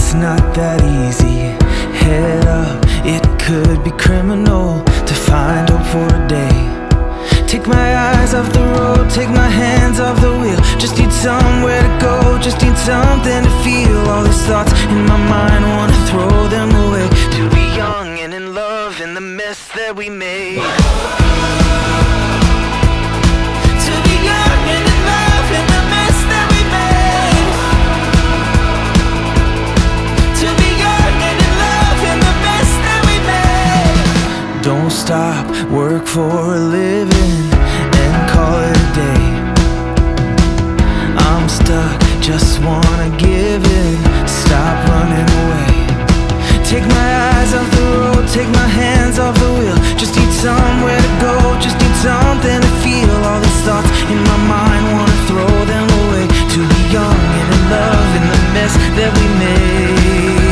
it's not that easy. Head up, it could be criminal to find hope for a day. Take my eyes off the road, take my hands off the wheel. Just need somewhere to go, just need something to feel. All these thoughts in my mind, wanna throw them away. To be young and in love in the mess that we made. To be young and in love in the mess that we made. To be young and in love in the mess that we made. Don't stop, work for a living and call it a day. I'm stuck, just wanna give in, stop running away. Take my eyes off the road, take my hands off the wheel. Just need somewhere to go, just need something to feel. All these thoughts in my mind, wanna throw them away. To be young and in love in the mess that we made.